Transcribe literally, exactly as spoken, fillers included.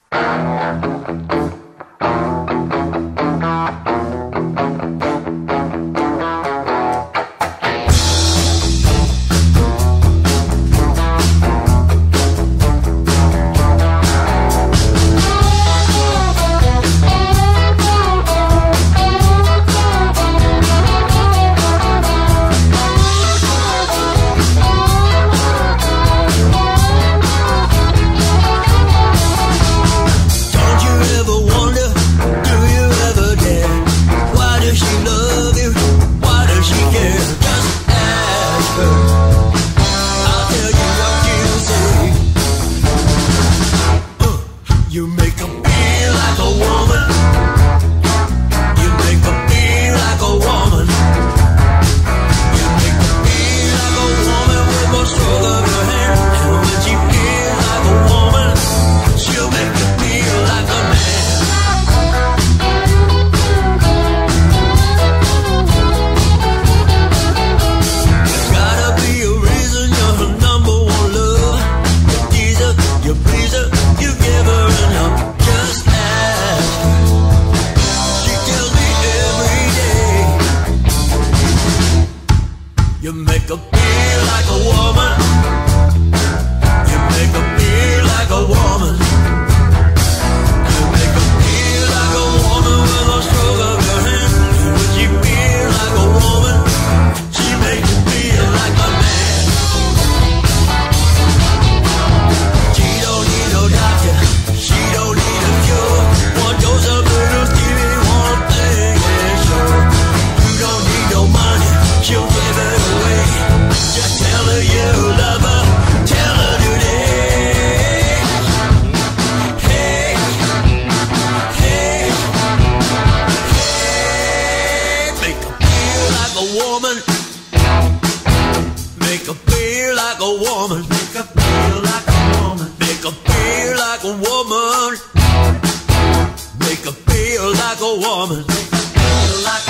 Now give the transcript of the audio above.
You make her feel like a woman. You make her feel like a woman. You make her feel like a woman with one stroke of your hand. And when she feels like a woman, she'll make you feel like a man. There's gotta be a reason you're her number one love. You tease her, you please her, you give her enough. Just ask her. She tells me every day. You make her feel like a woman. You make her feel like a woman. You make her feel like a woman with a stroke of your hand. And when she feels like a woman, she makes you feel like a man. She don't need no doctor. She don't need a cure. One dose of little Stevie, one thing is sure. You don't need no money. She'll give it away. Just tell her you love her. Tell her today. Hey, hey, hey. Make her feel like a woman. Make her feel like a woman. Make her feel like a woman. Make her feel like a woman. Make her feel like a woman. Make her feel like